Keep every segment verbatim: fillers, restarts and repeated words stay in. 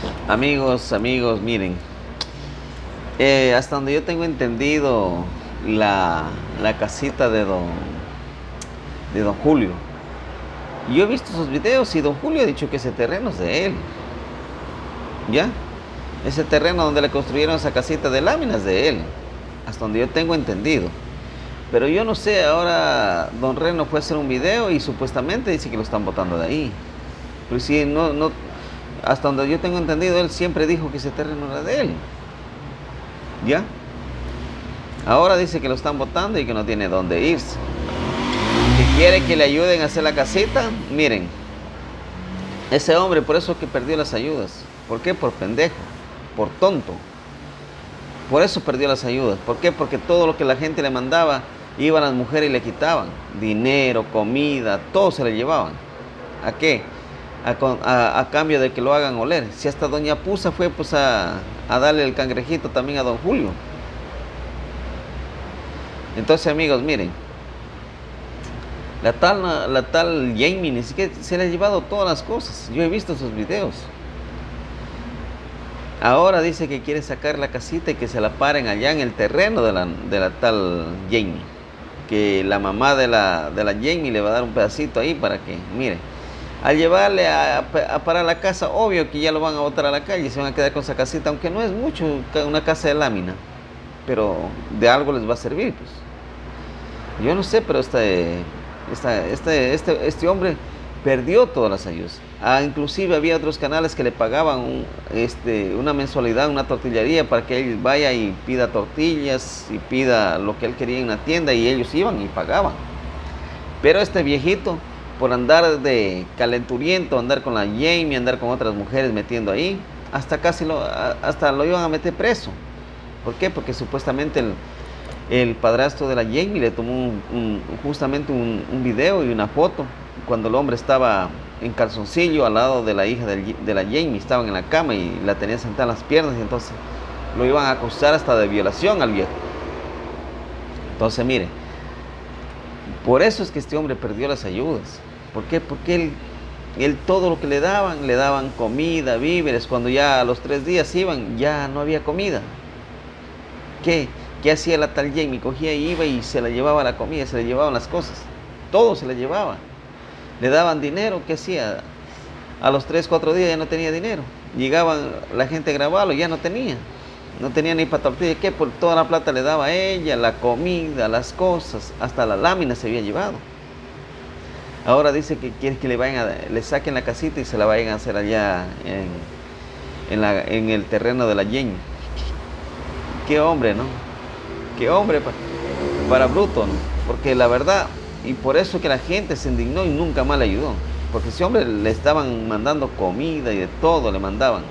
Amigos, amigos, miren, eh, hasta donde yo tengo entendido, la, la casita de don, de don Julio, yo he visto sus videos y don Julio ha dicho que ese terreno es de él, ¿ya? Ese terreno donde le construyeron esa casita de láminas es de él, hasta donde yo tengo entendido. Pero yo no sé, ahora don Reno fue a hacer un video y supuestamente dice que lo están botando de ahí. Pero si no, no, hasta donde yo tengo entendido, él siempre dijo que ese terreno era de él. ¿Ya? Ahora dice que lo están botando y que no tiene dónde irse. Que quiere que le ayuden a hacer la casita. Miren, ese hombre por eso que perdió las ayudas. ¿Por qué? Por pendejo, por tonto. Por eso perdió las ayudas. ¿Por qué? Porque todo lo que la gente le mandaba, iban las mujeres y le quitaban. Dinero, comida, todo se le llevaban. ¿A qué? A, a, a cambio de que lo hagan oler. Si hasta doña Pusa fue pues a, a darle el cangrejito también a don Julio. Entonces, amigos, miren, la tal, la tal Jamie ni siquiera se le ha llevado todas las cosas. Yo he visto sus videos. Ahora dice que quiere sacar la casita y que se la paren allá en el terreno de la, de la tal Jamie. Que la mamá de la, de la Jamie le va a dar un pedacito ahí para que, mire, al llevarle a, a parar la casa, obvio que ya lo van a botar a la calle y se van a quedar con esa casita, aunque no es mucho, una casa de lámina, pero de algo les va a servir, pues. Yo no sé, pero este, este, este, este, este hombre perdió todas las ayudas. Ah, inclusive había otros canales que le pagaban un, este, una mensualidad, una tortillería para que él vaya y pida tortillas y pida lo que él quería en la tienda y ellos iban y pagaban. Pero este viejito, por andar de calenturiento, andar con la Jamie, andar con otras mujeres metiendo ahí, hasta casi lo, hasta lo iban a meter preso. ¿Por qué? Porque supuestamente el, el padrastro de la Jamie le tomó un, un, justamente un, un video y una foto cuando el hombre estaba en calzoncillo al lado de la hija de, de la Jamie, estaban en la cama y la tenía sentada en las piernas y entonces lo iban a acusar hasta de violación al viejo. Entonces mire, por eso es que este hombre perdió las ayudas. ¿Por qué? Porque él, él todo lo que le daban, le daban comida, víveres, cuando ya a los tres días iban, ya no había comida. ¿Qué? ¿Qué hacía la tal Jamie? Cogía y iba y se le llevaba la comida, se le llevaban las cosas, todo se le llevaba. Le daban dinero, ¿qué hacía? A los tres, cuatro días ya no tenía dinero. Llegaban la gente a grabarlo, ya no tenía. No tenía ni para tortilla. ¿Qué? Por toda la plata le daba a ella, la comida, las cosas, hasta la lámina se había llevado. Ahora dice que quiere que le vayan a, le saquen la casita y se la vayan a hacer allá en, en, la, en el terreno de la Jamie. Qué hombre, ¿no? Qué hombre para, para bruto, ¿no? Porque la verdad, y por eso que la gente se indignó y nunca más le ayudó. Porque ese hombre le estaban mandando comida y de todo le mandaban.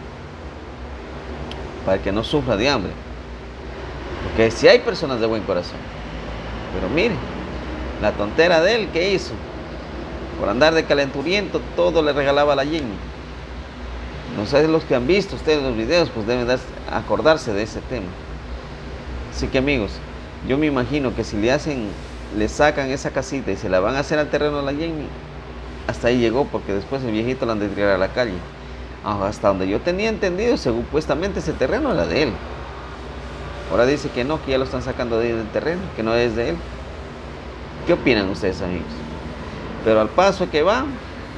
Para que no sufra de hambre. Porque si hay personas de buen corazón. Pero mire, la tontera de él, ¿qué hizo? Por andar de calenturiento, todo le regalaba a la Jamie. No sé, los que han visto ustedes los videos, pues deben dar, acordarse de ese tema. Así que amigos, yo me imagino que si le hacen, le sacan esa casita y se la van a hacer al terreno de la Jamie, hasta ahí llegó, porque después el viejito la han de tirar a la calle. Hasta donde yo tenía entendido, supuestamente ese terreno era de él. Ahora dice que no, que ya lo están sacando de ahí del terreno, que no es de él. ¿Qué opinan ustedes, amigos? Pero al paso que va,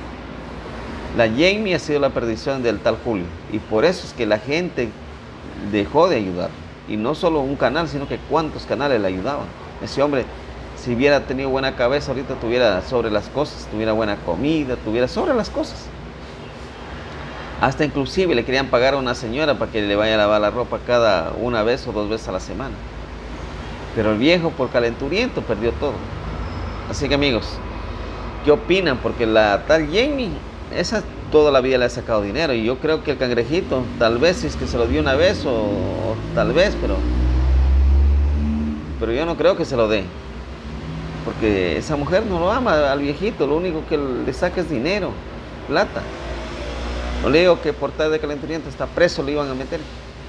la Jamie ha sido la perdición del tal Julio. Y por eso es que la gente dejó de ayudar. Y no solo un canal, sino que cuántos canales le ayudaban. Ese hombre, si hubiera tenido buena cabeza, ahorita tuviera sobre las cosas, tuviera buena comida, tuviera sobre las cosas. Hasta inclusive le querían pagar a una señora para que le vaya a lavar la ropa cada una vez o dos veces a la semana. Pero el viejo, por calenturiento, perdió todo. Así que amigos, ¿qué opinan? Porque la tal Jamie, esa toda la vida le ha sacado dinero. Y yo creo que el cangrejito, tal vez si es que se lo dio una vez o, o tal vez, pero, pero yo no creo que se lo dé. Porque esa mujer no lo ama al viejito, lo único que le saca es dinero, plata. No le digo que por tal de calenturiento está preso, le iban a meter.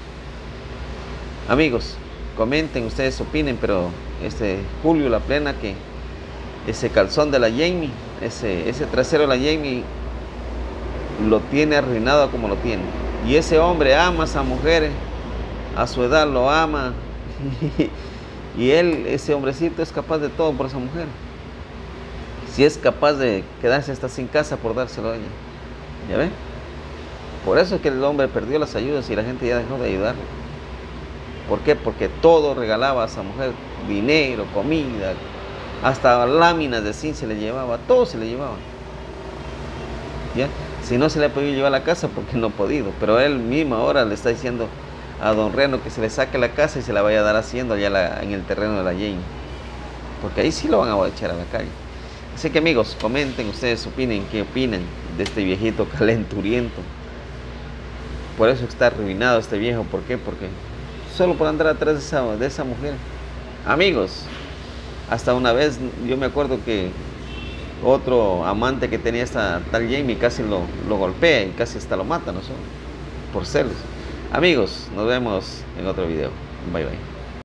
Amigos, comenten, ustedes opinen, pero este Julio La Plena, que ese calzón de la Jamie, ese, ese trasero de la Jamie, lo tiene arruinado como lo tiene. Y ese hombre ama a esa mujer, a su edad lo ama. Y él, ese hombrecito, es capaz de todo por esa mujer. Si es capaz de quedarse hasta sin casa por dárselo a ella. ¿Ya ven? Por eso es que el hombre perdió las ayudas y la gente ya dejó de ayudarlo. ¿Por qué? Porque todo regalaba a esa mujer. Dinero, comida, hasta láminas de zinc se le llevaba, todo se le llevaba. ¿Ya? Si no se le ha podido llevar a la casa, porque no ha podido. Pero él mismo ahora le está diciendo a don Reno que se le saque la casa y se la vaya a dar haciendo allá la, en el terreno de la Jane. Porque ahí sí lo van a echar a la calle. Así que amigos, comenten ustedes, opinen, qué opinan de este viejito calenturiento. Por eso está arruinado este viejo. ¿Por qué? Porque solo por andar atrás de esa, de esa mujer. Amigos, hasta una vez yo me acuerdo que otro amante que tenía esta tal Jamie casi lo, lo golpea y casi hasta lo mata, ¿no? Por celos. Amigos, nos vemos en otro video. Bye bye.